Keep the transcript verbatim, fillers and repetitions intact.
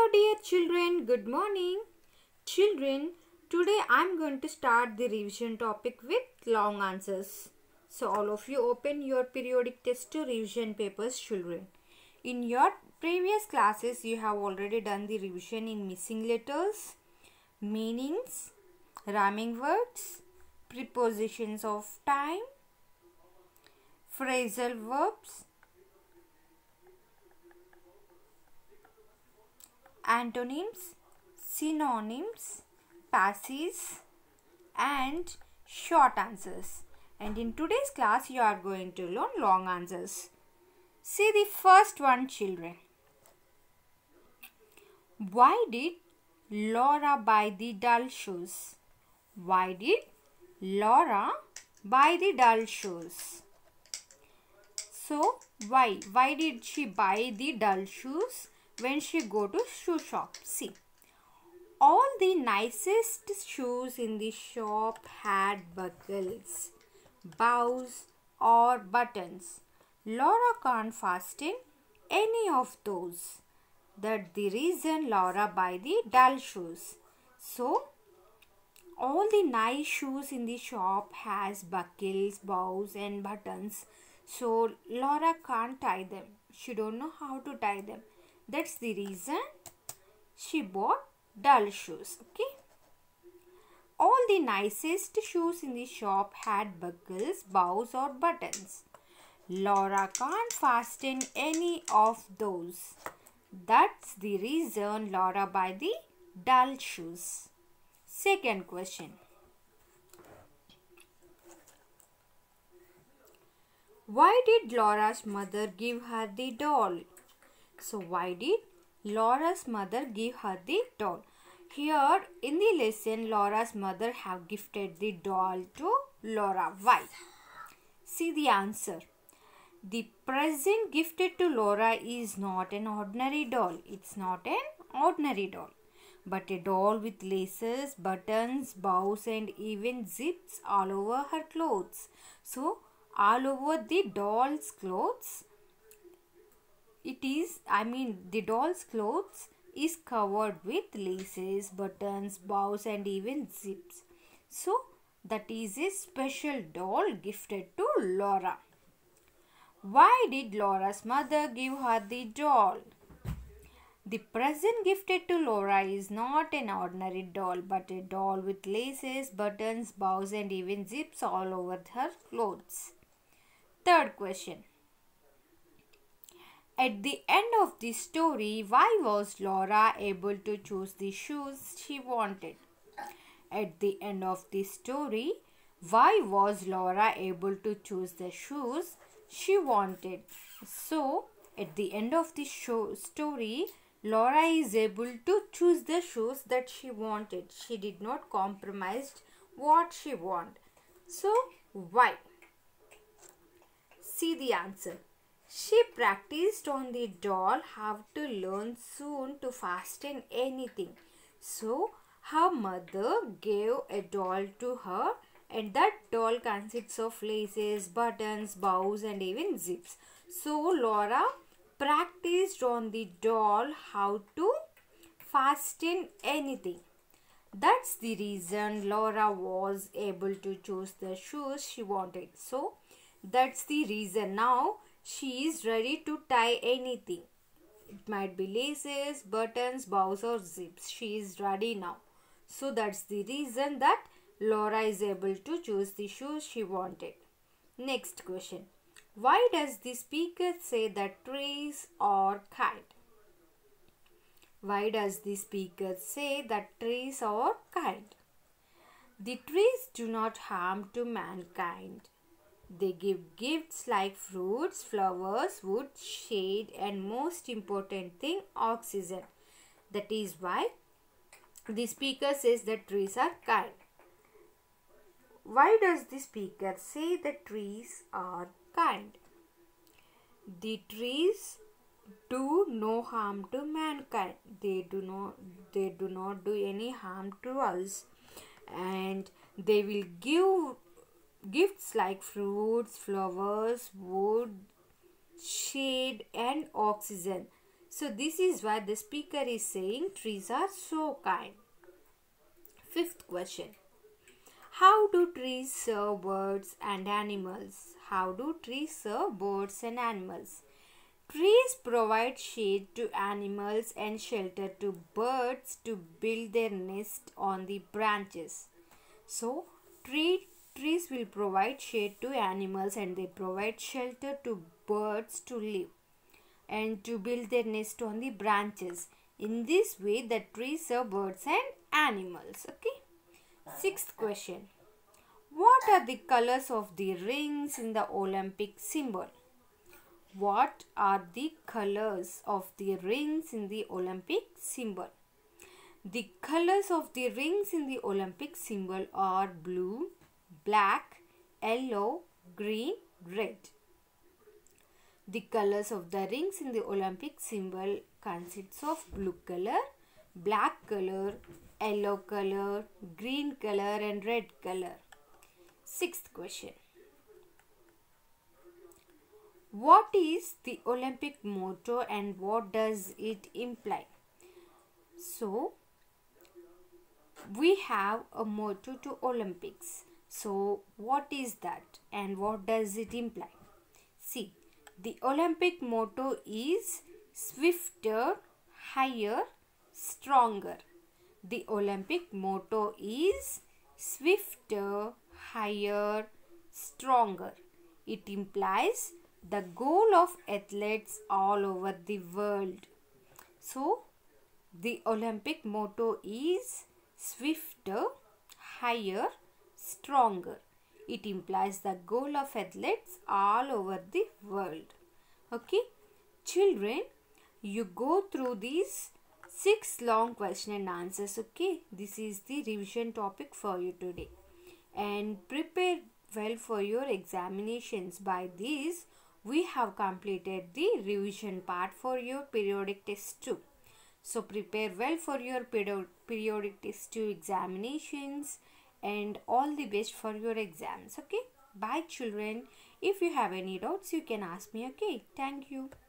dear children, good morning. Children, today I am going to start the revision topic with long answers. So all of you open your periodic test to revision papers, children. In your previous classes, you have already done the revision in missing letters, meanings, rhyming words, prepositions of time, phrasal verbs, antonyms, synonyms, passives and short answers. And in today's class you are going to learn long answers. See the first one, children. Why did Laura buy the dull shoes? Why did Laura buy the dull shoes? So why? Why did she buy the dull shoes when she go to shoe shop? See, all the nicest shoes in the shop had buckles, bows or buttons. Laura can't fasten any of those. That's the reason Laura buy the dull shoes. So all the nice shoes in the shop has buckles, bows and buttons. So Laura can't tie them. She don't know how to tie them. That's the reason she bought dull shoes. Okay. All the nicest shoes in the shop had buckles, bows or buttons. Laura can't fasten any of those. That's the reason Laura buy the dull shoes. Second question. Why did Laura's mother give her the doll? So why did Laura's mother give her the doll? Here in the lesson, Laura's mother have gifted the doll to Laura. Why? See the answer. The present gifted to Laura is not an ordinary doll. It's not an ordinary doll, but a doll with laces, buttons, bows and even zips all over her clothes. So all over the doll's clothes, it is, I mean the doll's clothes is covered with laces, buttons, bows and even zips. So that is a special doll gifted to Laura. Why did Laura's mother give her the doll? The present gifted to Laura is not an ordinary doll, but a doll with laces, buttons, bows and even zips all over her clothes. Third question. At the end of the story, why was Laura able to choose the shoes she wanted? At the end of the story, why was Laura able to choose the shoes she wanted? So, at the end of the show story, Laura is able to choose the shoes that she wanted. She did not compromise what she wanted. So, why? See the answer. She practiced on the doll how to learn soon to fasten anything. So, her mother gave a doll to her and that doll consists of laces, buttons, bows and even zips. So, Laura practiced on the doll how to fasten anything. That's the reason Laura was able to choose the shoes she wanted. So, that's the reason now she is ready to tie anything. It might be laces, buttons, bows or zips. She is ready now. So that's the reason that Laura is able to choose the shoes she wanted. Next question. Why does the speaker say that trees are kind? Why does the speaker say that trees are kind? The trees do not harm to mankind. They give gifts like fruits, flowers, wood, shade and most important thing, oxygen. That is why the speaker says that trees are kind. Why does the speaker say that trees are kind? The trees do no harm to mankind. They do not, they do not do any harm to us. And they will give gifts like fruits, flowers, wood, shade and oxygen. So this is why the speaker is saying trees are so kind. Fifth question. How do trees serve birds and animals? How do trees serve birds and animals? Trees provide shade to animals and shelter to birds to build their nest on the branches. So, tree, trees will provide shade to animals and they provide shelter to birds to live and to build their nest on the branches. In this way, the trees serve birds and animals. Okay. Sixth question. What are the colors of the rings in the Olympic symbol? What are the colors of the rings in the Olympic symbol? The colors of the rings in the Olympic symbol are blue, black, yellow, green, red. The colors of the rings in the Olympic symbol consists of blue color, black color, yellow color, green color and red color. Sixth question. What is the Olympic motto and what does it imply? So, we have a motto to Olympics. So, what is that and what does it imply? See, the Olympic motto is swifter, higher, stronger. The Olympic motto is swifter, higher, stronger. It implies the goal of athletes all over the world. So, the Olympic motto is swifter, higher, stronger. It implies the goal of athletes all over the world. Okay, children, you go through these six long question and answers. Okay, this is the revision topic for you today, and prepare well for your examinations. By this, we have completed the revision part for your periodic test two. So prepare well for your periodic test two examinations and all the best for your exams. Okay, bye children. If you have any doubts, you can ask me. Okay, thank you.